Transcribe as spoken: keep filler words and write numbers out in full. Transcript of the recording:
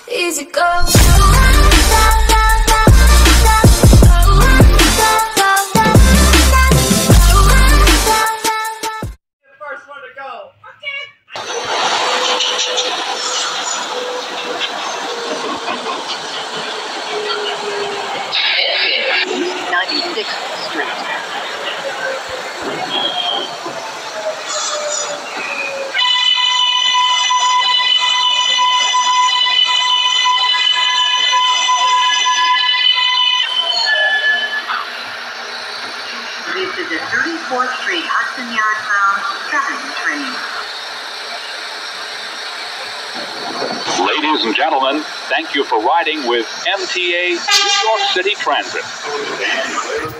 Easy go. First one to go. ninety-sixth Street. This is a thirty-fourth Street Hudson Yards bound seven train. Ladies and gentlemen, thank you for riding with M T A New York City Transit.